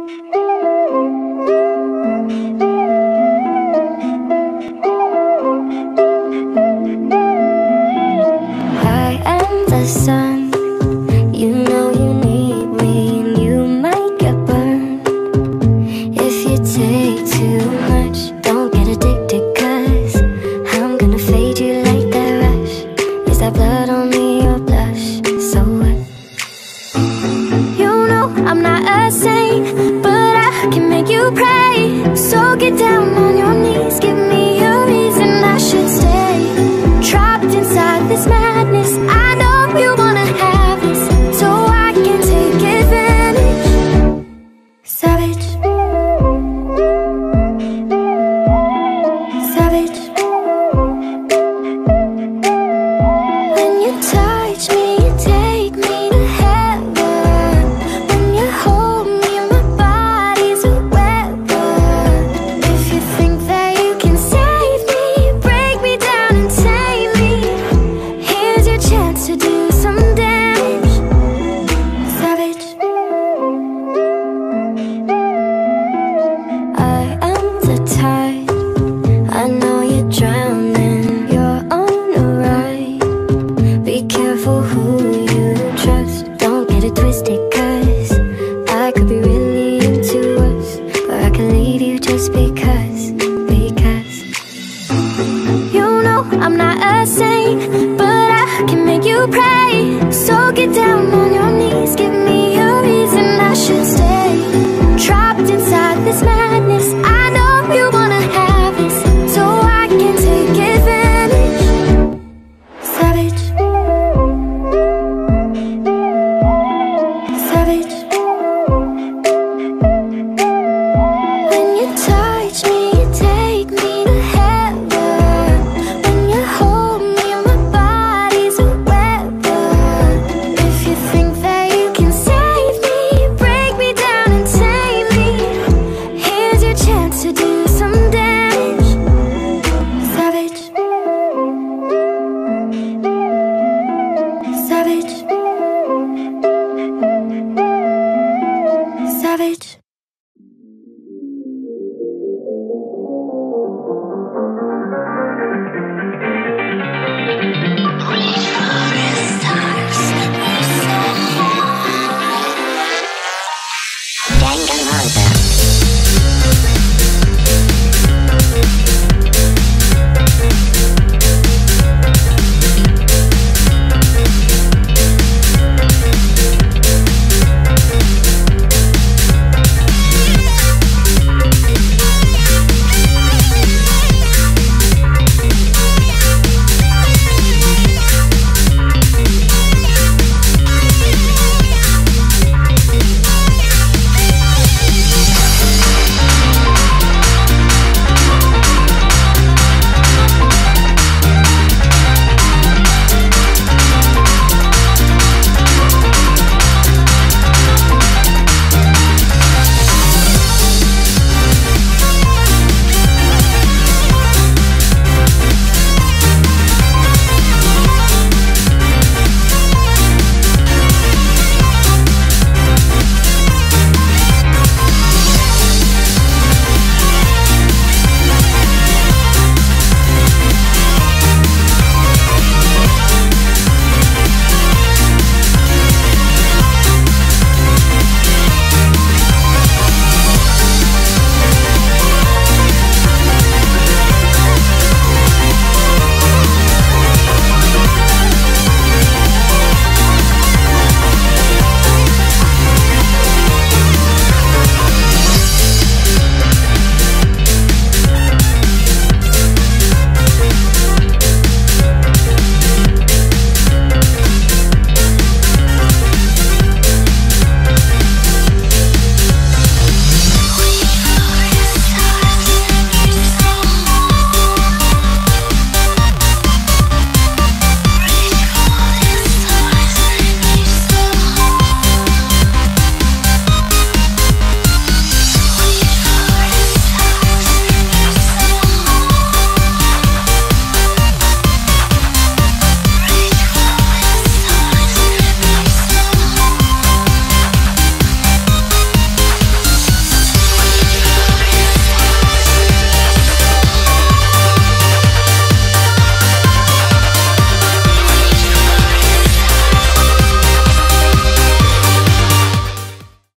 I am the sun. You know you need me, and you might get burned if you take too much. Don't get addicted, 'cause I'm gonna fade you like that rush. Is that blood on me or blush? So what? You know I'm not a saint, but I can make you pray. So get down on your knees, give me a reason I should stay. Trapped inside this madness, I know you wanna have this, so I can take advantage. Savage, savage. When you touch me, you take me to heaven. When you hold me, my body's a weapon. If you think that you can save me, break me down and tame me, here's your chance to do some damage. Savage. I am the tide, I know you're drowning, you're on a ride. Be careful who you trust, don't get it twisted, 'cause I could be really into us, but I can leave you just because. You know I'm not a saint, but I can make you pray. So get down on your knees, give me a reason I should stay. Trapped inside this madness, I know you wanna have this, so I can take advantage. Savage, savage. When you touch me, you take me to heaven. When you hold me, my body's a weapon. If you think that you can save me, break me down and tame me, here's your chance to do some damage. Savage, savage, savage. Danganronpa.